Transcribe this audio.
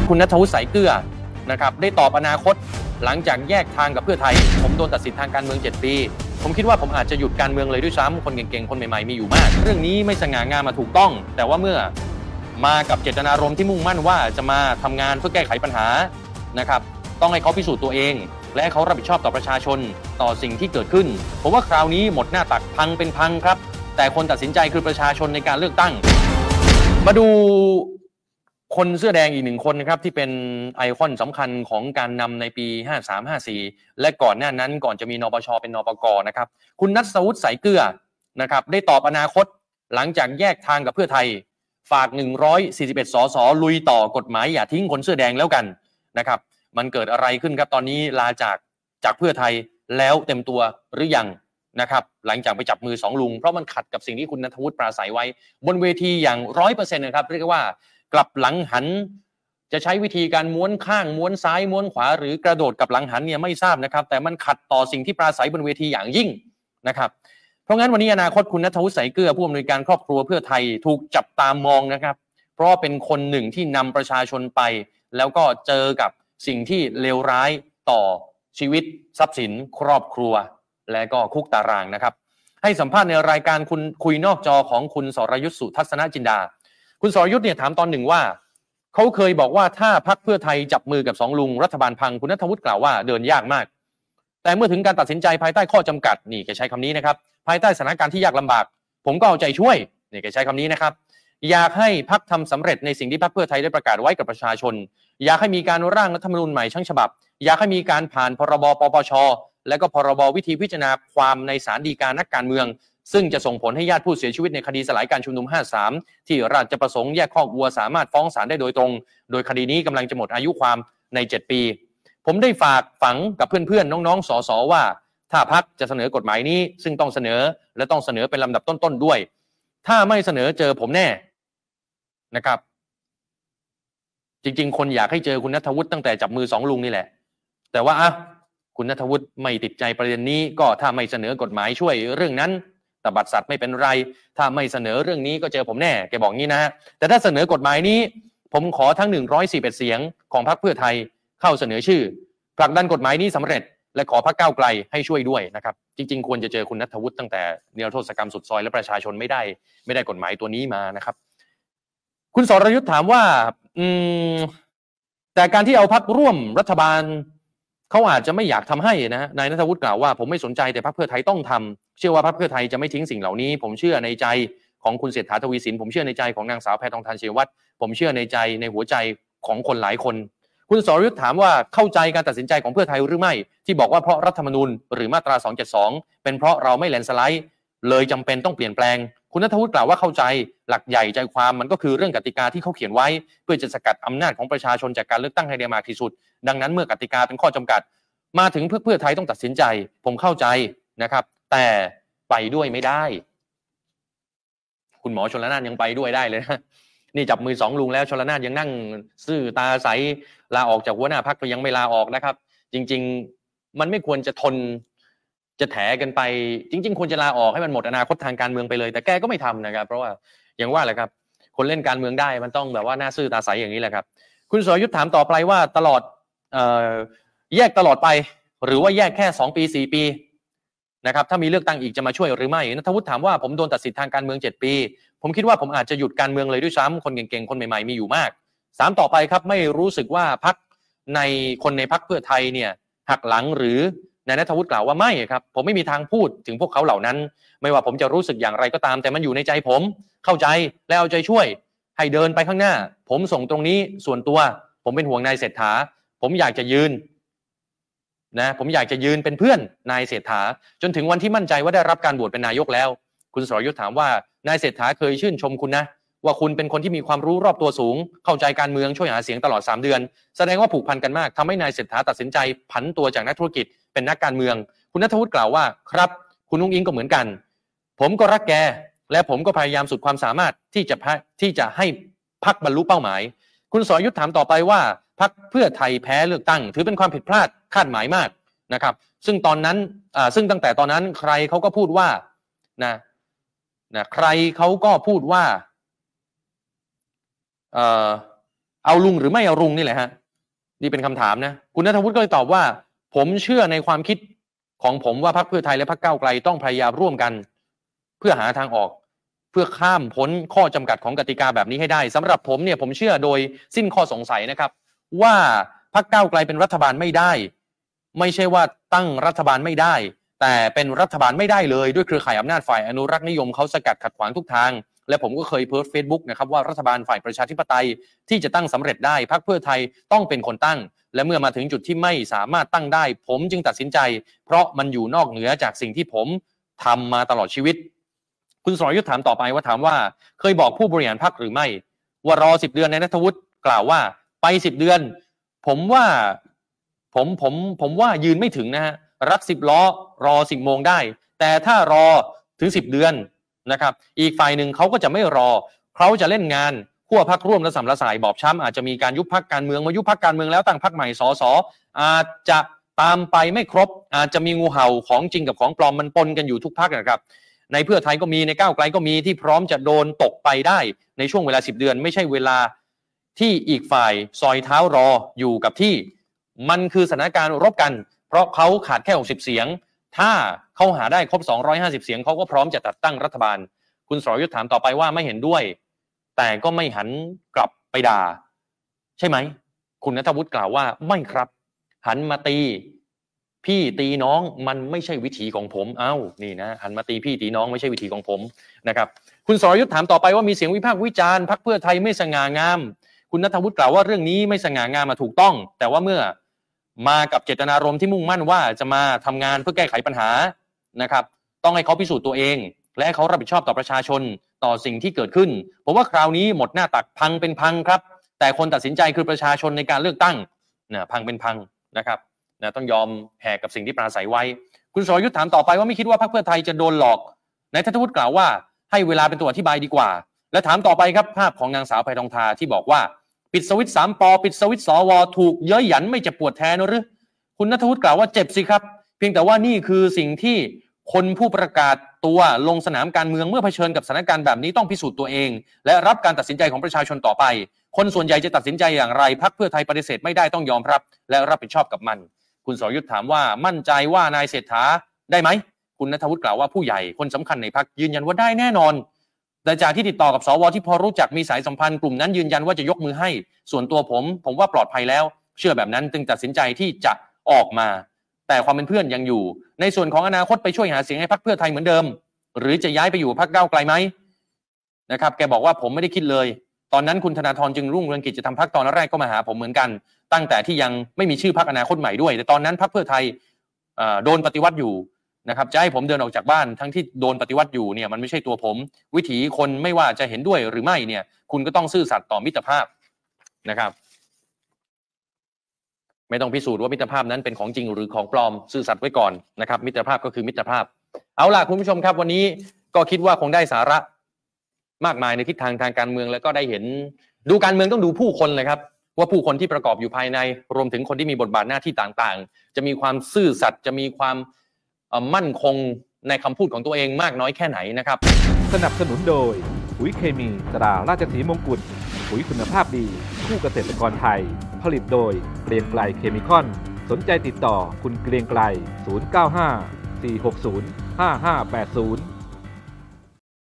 คุณณัฐวุฒิ สายเกลือนะครับได้ตอบอนาคตหลังจากแยกทางกับเพื่อไทยผมโดนตัดสินทางการเมือง7 ปีผมคิดว่าผมอาจจะหยุดการเมืองเลยด้วยซ้ำคนเก่งๆคนใหม่ๆมีอยู่มากเรื่องนี้ไม่สง่างามมาถูกต้องแต่ว่าเมื่อมากับเจตนารมณ์ที่มุ่งมั่นว่าจะมาทำงานเพื่อแก้ไขปัญหานะครับต้องให้เขาพิสูจน์ตัวเองและให้เขารับผิดชอบต่อประชาชนต่อสิ่งที่เกิดขึ้นผมว่าคราวนี้หมดหน้าตักพังเป็นพังครับแต่คนตัดสินใจคือประชาชนในการเลือกตั้งมาดูคนเสื้อแดงอีกหนึ่งคนนะครับที่เป็นไอคอนสำคัญของการนำในปี53-54และก่อนหน้านั้นก่อนจะมีนปชเป็นนปกนะครับคุณณัฐวุฒิ สายเกลือนะครับได้ตอบอนาคตหลังจากแยกทางกับเพื่อไทยฝาก141 สสลุยต่อกฎหมายอย่าทิ้งคนเสื้อแดงแล้วกันนะครับมันเกิดอะไรขึ้นครับตอนนี้ลาจากเพื่อไทยแล้วเต็มตัวหรือยังนะครับหลังจากไปจับมือ2 ลุงเพราะมันขัดกับสิ่งที่คุณณัฐวุฒิปราศัยไว้บนเวทีอย่าง 100% นะครับเรียกว่ากลับหลังหันจะใช้วิธีการม้วนข้างม้วนซ้ายม้วนขวาหรือกระโดดกลับหลังหันเนี่ยไม่ทราบนะครับแต่มันขัดต่อสิ่งที่ปราศัยบนเวทีอย่างยิ่งนะครับเพราะงั้นวันนี้อนาคตคุณณัฐวุฒิ สายเกลือผู้อำนวยการครอบครัวเพื่อไทยถูกจับตามองนะครับเพราะเป็นคนหนึ่งที่นำประชาชนไปแล้วก็เจอกับสิ่งที่เลวร้ายต่อชีวิตทรัพย์สินครอบครัวและก็คุกตารางนะครับให้สัมภาษณ์ในรายการคุณคุยนอกจอของคุณสรยุทธ สุทัศนจินดาคุณสรยุทธเนี่ยถามตอนหนึ่งว่าเขาเคยบอกว่าถ้าพรรคเพื่อไทยจับมือกับ2 ลุงรัฐบาลพังคุณณัฐวุฒิกล่าวว่าเดินยากมากแต่เมื่อถึงการตัดสินใจภายใต้ข้อจำกัดนี่แกใช้คำนี้นะครับภายใต้สถานการณ์ที่ยากลำบากผมก็เอาใจช่วยนี่แกใช้คำนี้นะครับอยากให้พรรคทำสำเร็จในสิ่งที่พรรคเพื่อไทยได้ประกาศไว้กับประชาชนอยากให้มีการร่างรัฐธรรมนูญใหม่ทั้งฉบับอยากให้มีการผ่านพรบปปชและก็พรบวิธีพิจารณาความในศาลฎีกานักการเมืองซึ่งจะส่งผลให้ญาติผู้เสียชีวิตในคดีสลายการชุมนุม53ที่ราชประสงค์แยกคอกวัวสามารถฟ้องศาลได้โดยตรงโดยคดีนี้กำลังจะหมดอายุความใน7 ปีผมได้ฝากฝังกับเพื่อนๆน้องๆสสว่าถ้าพรรคจะเสนอกฎหมายนี้ซึ่งต้องเสนอและต้องเสนอเป็นลำดับต้นๆด้วยถ้าไม่เสนอเจอผมแน่นะครับจริงๆคนอยากให้เจอคุณณัฐวุฒิตั้งแต่จับมือ2 ลุงนี่แหละแต่ว่าคุณณัฐวุฒิไม่ติดใจประเด็นนี้ก็ถ้าไม่เสนอกฎหมายช่วยเรื่องนั้นตบัดสัตว์ไม่เป็นไรถ้าไม่เสนอเรื่องนี้ก็เจอผมแน่แกบอกงี้นะฮะแต่ถ้าเสนอกฎหมายนี้ผมขอทั้ง141 เสียงของพรรคเพื่อไทยเข้าเสนอชื่อผลักดันกฎหมายนี้สำเร็จและขอพรรคก้าวไกลให้ช่วยด้วยนะครับจริงๆควรจะเจอคุณณัฐวุฒิตั้งแต่นิรโทษกรรมสุดซอยและประชาชนไม่ได้กฎหมายตัวนี้มานะครับคุณสรยุทธถามว่าแต่การที่เอาพรรคร่วมรัฐบาลเขาอาจจะไม่อยากทำให้นะนายณัฐวุฒิกล่าวว่าผมไม่สนใจแต่พรรคเพื่อไทยต้องทำเชื่อว่าพรรคเพื่อไทยจะไม่ทิ้งสิ่งเหล่านี้ผมเชื่อในใจของคุณเศรษฐา ทวีสินผมเชื่อในใจของนางสาวแพทองธาร ชินวัตรผมเชื่อในใจในหัวใจของคนหลายคนคุณสรยุทธถามว่าเข้าใจการตัดสินใจของเพื่อไทยหรือไม่ที่บอกว่าเพราะรัฐธรรมนูญหรือมาตรา272เป็นเพราะเราไม่แลนสไลด์เลยจำเป็นต้องเปลี่ยนแปลงคุณณัฐวุฒิกล่าวว่าเข้าใจหลักใหญ่ใจความมันก็คือเรื่องกติกาที่เขาเขียนไว้เพื่อจะสกัดอำนาจของประชาชนจากการเลือกตั้งให้ได้มากที่สุดดังนั้นเมื่อกติกาเป็นข้อจำกัดมาถึงเพื่อไทยต้องตัดสินใจผมเข้าใจนะครับแต่ไปด้วยไม่ได้คุณหมอชลน่านยังไปด้วยได้เลยนะนี่จับมือ2 ลุงแล้วชลน่านยังนั่งซื่อตาใสลาออกจากหัวหน้าพรรคก็ยังไม่ลาออกนะครับจริงๆมันไม่ควรจะทนจะแถกันไปจริงๆควรจะลาออกให้มันหมดอนาคตทางการเมืองไปเลยแต่แกก็ไม่ทำนะครับเพราะว่าอย่างว่าแหละครับคนเล่นการเมืองได้มันต้องแบบว่าหน้าซื่อตาใสอย่างนี้แหละครับคุณสรยุทธถามต่อไปว่าตลอดแยกตลอดไปหรือว่าแยกแค่2 ปี4 ปีนะครับถ้ามีเลือกตั้งอีกจะมาช่วยหรือไม่ณัฐวุฒิถามว่าผมโดนตัดสิทธิ์ทางการเมือง7 ปีผมคิดว่าผมอาจจะหยุดการเมืองเลยด้วยซ้ำคนเก่งๆคนใหม่ๆมีอยู่มาก3ต่อไปครับไม่รู้สึกว่าพรรคคนในพรรคเพื่อไทยเนี่ยหักหลังหรือนายณัฐวุฒิกล่าวว่าไม่ครับผมไม่มีทางพูดถึงพวกเขาเหล่านั้นไม่ว่าผมจะรู้สึกอย่างไรก็ตามแต่มันอยู่ในใจผมเข้าใจและเอาใจช่วยให้เดินไปข้างหน้าผมส่งตรงนี้ส่วนตัวผมเป็นห่วงนายเศรษฐาผมอยากจะยืนผมอยากจะยืนเป็นเพื่อนนายเศรษฐาจนถึงวันที่มั่นใจว่าได้รับการโหวตเป็นนายกแล้วคุณสรยุทธถามว่านายเศรษฐาเคยชื่นชมคุณนะว่าคุณเป็นคนที่มีความรู้รอบตัวสูงเข้าใจการเมืองช่วยหาเสียงตลอด3 เดือนแสดงว่าผูกพันกันมากทำให้นายเศรษฐาตัดสินใจผันตัวจากนักธุรกิจเป็นนักการเมืองคุณณัฐวุฒิกล่าวว่าครับคุณนุ้งอิงก็เหมือนกันผมก็รักแกและผมก็พยายามสุดความสามารถที่จะให้พรรคบรรลุเป้าหมายคุณสรยุทธถามต่อไปว่าพรรคเพื่อไทยแพ้เลือกตั้งถือเป็นความผิดพลาดคาดหมายมากนะครับซึ่งตั้งแต่ตอนนั้นใครเขาก็พูดว่าใครเขาก็พูดว่าเอาลุงหรือไม่เอาลุงนี่แหละฮะนี่เป็นคำถามนะคุณณัฐวุฒิก็เลยตอบว่าผมเชื่อในความคิดของผมว่าพรรคเพื่อไทยและพรรคก้าวไกลต้องพยายามร่วมกันเพื่อหาทางออกเพื่อข้ามพ้นข้อจำกัดของกติกาแบบนี้ให้ได้สำหรับผมเนี่ยผมเชื่อโดยสิ้นข้อสงสัยนะครับว่าพรรคก้าวไกลเป็นรัฐบาลไม่ได้ไม่ใช่ว่าตั้งรัฐบาลไม่ได้แต่เป็นรัฐบาลไม่ได้เลยด้วยเครือข่ายอำนาจฝ่ายอนุรักษ์นิยมเขาสกัดขัดขวางทุกทางและผมก็เคยโพสต์ Facebook นะครับว่ารัฐบาลฝ่ายประชาธิปไตยที่จะตั้งสำเร็จได้พรรคเพื่อไทยต้องเป็นคนตั้งและเมื่อมาถึงจุดที่ไม่สามารถตั้งได้ผมจึงตัดสินใจเพราะมันอยู่นอกเหนือจากสิ่งที่ผมทำมาตลอดชีวิตคุณสรยุทธถามต่อไปว่าถามว่าเคยบอกผู้บริหารพรรคหรือไม่ว่ารอ10 เดือนในณัฐวุฒิกล่าวว่าไป10 เดือนผมว่าผมว่ายืนไม่ถึงนะฮะรัก10 ล้อรอ10 โมงได้แต่ถ้ารอถึง10 เดือนนะครับอีกฝ่ายหนึ่งเขาก็จะไม่รอเขาจะเล่นงานขั้วพรรคร่วมและสัมละสายบอบช้ำอาจจะมีการยุบพรรคการเมืองมายุบพรรคการเมืองแล้วตั้งพรรคใหม่สสอาจจะตามไปไม่ครบอาจจะมีงูเห่าของจริงกับของปลอมมันปนกันอยู่ทุกพรรคนะครับในเพื่อไทยก็มีในก้าวไกลก็มีที่พร้อมจะโดนตกไปได้ในช่วงเวลา10 เดือนไม่ใช่เวลาที่อีกฝ่ายซอยเท้ารออยู่กับที่มันคือสถานการณ์รบกันเพราะเขาขาดแค่60 เสียงถ้าเขาหาได้ครบ250 เสียงเขาก็พร้อมจะจัดตั้งรัฐบาลคุณสรยุทธถามต่อไปว่าไม่เห็นด้วยแต่ก็ไม่หันกลับไปด่าใช่ไหมคุณณัฐวุฒิกล่าวว่าไม่ครับหันมาตีพี่ตีน้องมันไม่ใช่วิถีของผมนี่นะหันมาตีพี่ตีน้องไม่ใช่วิถีของผมนะครับคุณสรยุทธถามต่อไปว่ามีเสียงวิพากษ์วิจารณ์พรรคเพื่อไทยไม่สง่างามคุณณัฐวุฒิกล่าวว่าเรื่องนี้ไม่สง่างามมาถูกต้องแต่ว่าเมื่อมากับเจตนารมณ์ที่มุ่งมั่นว่าจะมาทำงานเพื่อแก้ไขปัญหานะครับต้องให้เขาพิสูจน์ตัวเองและให้เขารับผิดชอบต่อประชาชนต่อสิ่งที่เกิดขึ้นผมว่าคราวนี้หมดหน้าตักพังเป็นพังครับแต่คนตัดสินใจคือประชาชนในการเลือกตั้งพังเป็นพังนะครับต้องยอมแหกกับสิ่งที่ปราศัยไว้คุณสรยุทธถามต่อไปว่าไม่คิดว่าพรรคเพื่อไทยจะโดนหลอกนายณัฐวุฒิกล่าวว่าให้เวลาเป็นตัวอธิบายดีกว่าและถามต่อไปครับภาพของนางสาวไผ่ทองทาที่บอกว่าปิดสวิตช์3 ป.ปิดสวิตช์สว.ถูกเย้ยหยันไม่เจ็บปวดแทนหรือคุณณัฐวุฒิกล่าวว่าเจ็บสิครับเพียงแต่ว่านี่คือสิ่งที่คนผู้ประกาศตัวลงสนามการเมืองเมื่อเผชิญกับสถานการณ์แบบนี้ต้องพิสูจน์ตัวเองและรับการตัดสินใจของประชาชนต่อไปคนส่วนใหญ่จะตัดสินใจอย่างไรพรรคเพื่อไทยปฏิเสธไม่ได้ต้องยอมรับและรับผิดชอบกับมันคุณสรยุทธถามว่ามั่นใจว่านายเศรษฐาได้ไหมคุณณัฐวุฒิกล่าวว่าผู้ใหญ่คนสำคัญในพรรคยืนยันว่าได้แน่นอนแต่จากที่ติดต่อกับสวที่พอรู้จักมีสายสัมพันธ์กลุ่มนั้นยืนยันว่าจะยกมือให้ส่วนตัวผมว่าปลอดภัยแล้วเชื่อแบบนั้นจึงตัดสินใจที่จะออกมาแต่ความเป็นเพื่อนยังอยู่ในส่วนของอนาคตไปช่วยหาเสียงให้พรรคเพื่อไทยเหมือนเดิมหรือจะย้ายไปอยู่พรรคก้าวไกลไหมนะครับแกบอกว่าผมไม่ได้คิดเลยตอนนั้นคุณธนาธรจึงรุ่งเรืองกิจจะทำพรรคตอนแรกก็มาหาผมเหมือนกันตั้งแต่ที่ยังไม่มีชื่อพรรคอนาคตใหม่ด้วยแต่ตอนนั้นพรรคเพื่อไทยโดนปฏิวัติอยู่นะครับจะให้ผมเดินออกจากบ้านทั้งที่โดนปฏิวัติอยู่เนี่ยมันไม่ใช่ตัวผมวิถีคนไม่ว่าจะเห็นด้วยหรือไม่เนี่ยคุณก็ต้องซื่อสัตย์ต่อมิตรภาพนะครับไม่ต้องพิสูจน์ว่ามิตรภาพนั้นเป็นของจริงหรือของปลอมซื่อสัตย์ไว้ก่อนนะครับมิตรภาพก็คือมิตรภาพเอาล่ะคุณผู้ชมครับวันนี้ก็คิดว่าคงได้สาระมากมายในทิศทางการเมืองแล้วก็ได้เห็นดูการเมืองต้องดูผู้คนเลยครับว่าผู้คนที่ประกอบอยู่ภายในรวมถึงคนที่มีบทบาทหน้าที่ต่างๆจะมีความซื่อสัตย์จะมีความมั่นคงในคำพูดของตัวเองมากน้อยแค่ไหนนะครับสนับสนุนโดยปุ๋ยเคมีตราราชสีมงกุฎปุ๋ยคุณภาพดีคู่เกษตรกรไทยผลิตโดยเกรียงไกรเคมีคอนสนใจติดต่อคุณเกรียงไกร095 460 5580